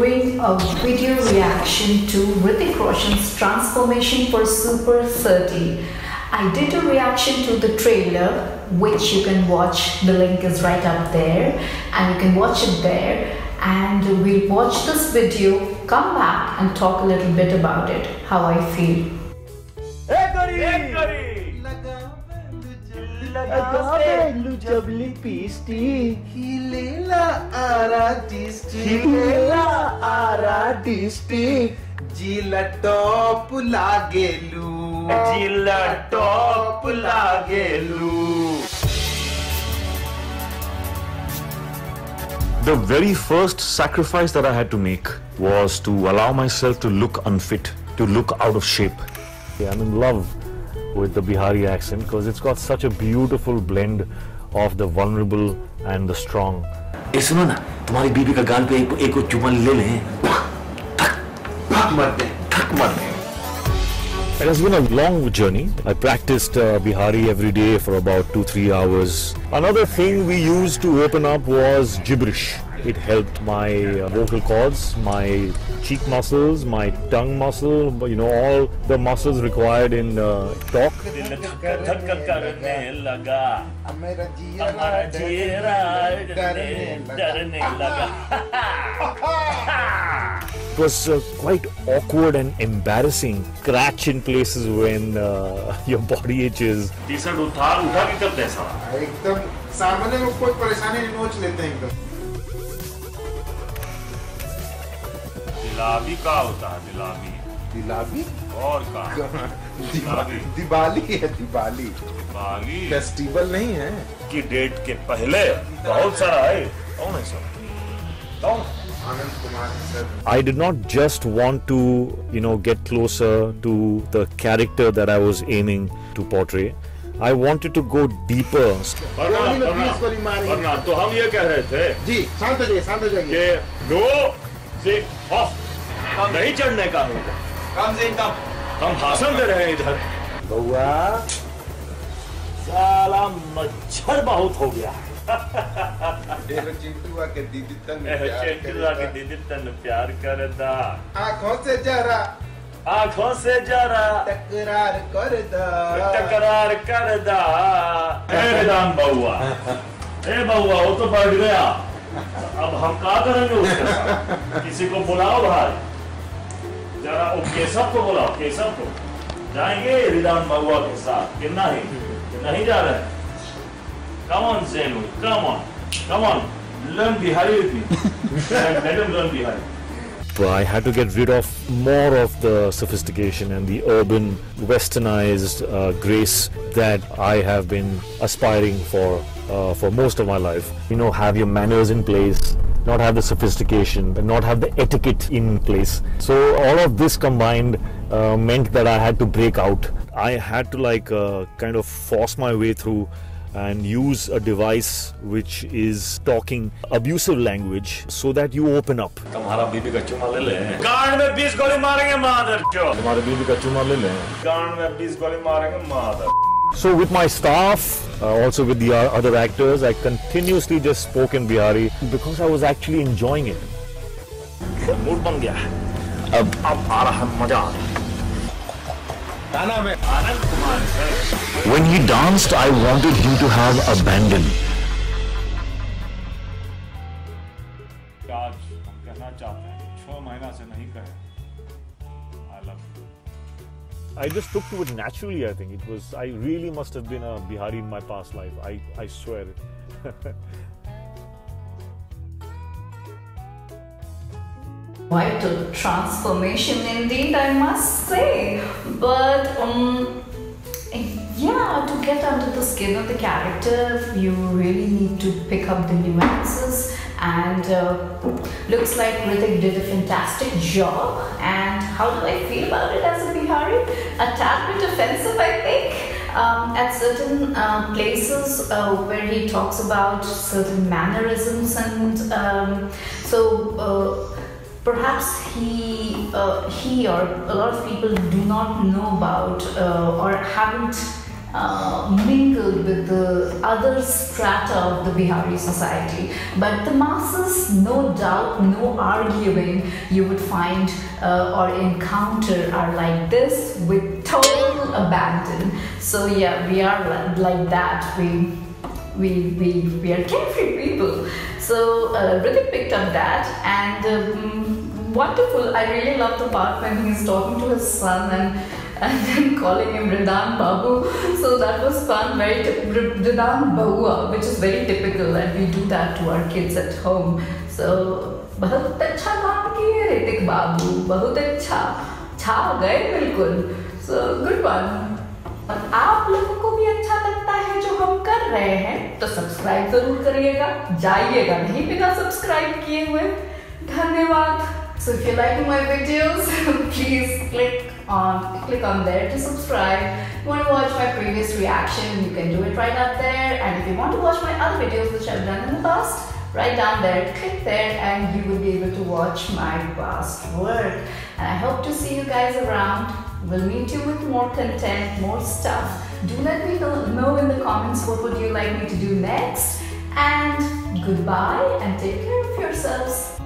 doing a video reaction to Hrithik Roshan's transformation for Super 30. I did a reaction to the trailer, which you can watch. The link is right up there, and you can watch it there. And we'll watch this video, come back and talk a little bit about it, how I feel. The very first sacrifice that I had to make was to allow myself to look unfit, to look out of shape. I'm in love with the Bihari accent because it's got such a beautiful blend of the vulnerable and the strong. ए सुनो ना, तुम्हारी बीबी का गाल पे एक चुम्मा ले लें, ठक मर दे। It has been a long journey. I practiced Bihari every day for about 2-3 hours. Another thing we used to open up was gibberish. It helped my vocal cords, my cheek muscles, my tongue muscle, you know, all the muscles required in talk. It was quite awkward and embarrassing. Scratch in places when your body itches. T-shirt उठा के कब कैसा? एकदम सामने में कोई परेशानी नहीं, नोच लेते हैं एकदम। दिलावी का होता है, दिलावी। दिलावी? और का? दिवाली है, दिवाली। दिवाली? फेस्टिवल नहीं है। की डेट के पहले बहुत सारा है। कौन है सर? कौन? I did not just want to, you know, get closer to the character that I was aiming to portray. I wanted to go deeper. वरना तो हम ये कह रहे थे। जी, शांत हो जाइए। कि नो से ऑफ नहीं चढ़ने का होगा। कम से कम हम भाषण दे रहे हैं इधर। बउआ, साला मच्छर बहुत हो गया। चिंटुआ के दीदी तन प्यार करदा, आँखों से जरा तकरार कर दा। ए राम बउआ, वो तो बढ़ गया। अब हम क्या करेंगे उसके साथ? किसी को बुलाओ भाई, जरा वो केशव को बुलाओ, केशव को। जाएंगे रिदान बउआ के साथ कि नहीं जा रहे? Come on, Zenu, come on, learn Bihari with me. Let him learn Bihari. But I had to get rid of more of the sophistication and the urban, westernized grace that I have been aspiring for most of my life. You know, have your manners in place, not have the sophistication, and not have the etiquette in place. So all of this combined meant that I had to break out. I had to kind of force my way through and use a device which is talking abusive language so that you open up. तुम्हारा बीबी का चुम्मा ले ले, गांड में 20 गोली मारेंगे मादर चो। तुम्हारे बीबी का चुम्मा ले ले, गांड में 20 गोली मारेंगे मादर। So with my staff, also with the other actors, I continuously just spoke in Bihari because I was actually enjoying it. Mood बन गया। अब आ रहा है मजा। Anand Kumar sir. When he danced, I wanted him to have abandon. आज हम कहना चाहते हैं, 6 महीना से नहीं कहे। I love you. I just took to it naturally. I think it was. I really must have been a Bihari in my past life. I swear it. Quite a transformation indeed, I must say. But yeah, to get under the skin of the character, you really need to pick up the nuances. And looks like Hrithik did a fantastic job. And how do I feel about it as a Bihari? A tad bit offensive, I think. At certain places where he talks about certain mannerisms, and perhaps he or a lot of people do not know about or haven't mingled with the other strata of the Bihari society. But the masses, no doubt, no arguing, you would find or encounter are like this with total abandon. So yeah, we are like that. We are carefree people. So Hrithik picked up that, and wonderful. I really love the part when he's talking to his son and then calling him Ridan Babu. So that was fun, very Ridan Bahua, which is very typical, and we do that to our kids at home. So बहुत अच्छा काम किए ऋतिक बाबू, बहुत अच्छा, छा गए बिल्कुल. So good one. और आप लोगों को भी अच्छा लगता है जो हम कर रहे हैं तो सब्सक्राइब जरूर करिएगा, जाइएगा नहीं बिना सब्सक्राइब किए हुए. धन्यवाद. So if you're liking my videos, please click on there to subscribe. If you want to watch my previous reaction, you can do it right up there. And if you want to watch my other videos which I've done in the past, right down there, click there and you will be able to watch my past work. And I hope to see you guys around. We'll meet you with more content, more stuff. Do let me know in the comments what would you like me to do next. And goodbye and take care of yourselves.